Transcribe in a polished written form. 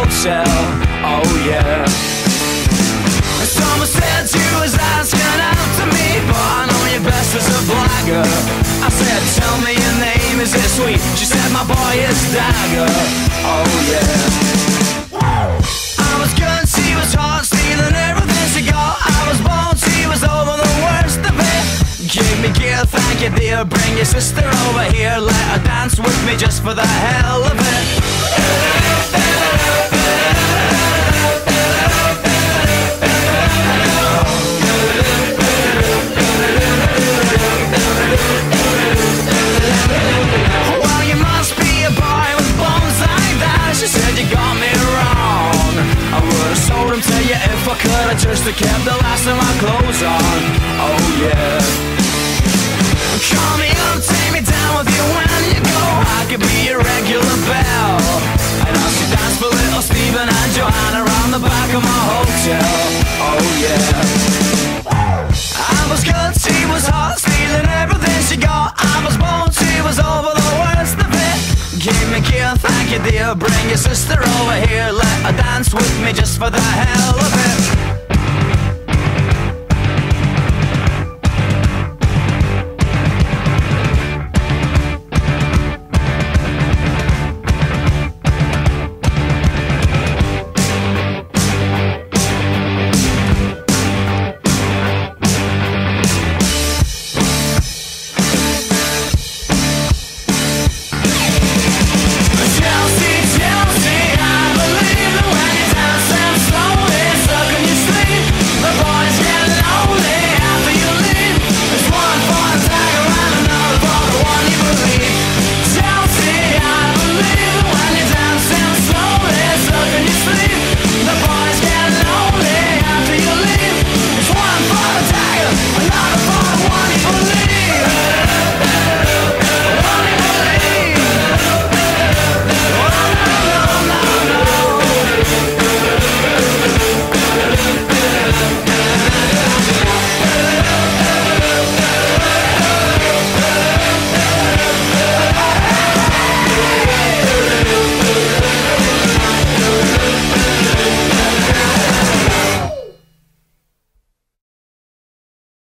hotel. Oh yeah. Someone said you was asking out to me, but I know you best as a blagger. I said, tell me your name, is it sweet? She said, my boy is Dagger. Oh yeah. I was good, she was hot, stealing everything she got. I was bold, she was over the worst of it. Give me gear, thank you dear. Bring your sister over here, let her dance with me just for the hell of it. Well, you must be a boy with bones like that. She said you got me wrong. I would've sold him to you if I could. I just kept the last of my clothes on. Oh yeah. Call me up, take me down with you when you go. I could be your regular belle. And I'll see dance for little Stephen and Joanna around the back of my hotel. Oh yeah. I was good, she was hot, stealing everything she got. I was bold, she was over the worst of it. Give me gear, thank you dear. Bring your sister over here, let her dance with me just for the hell of it.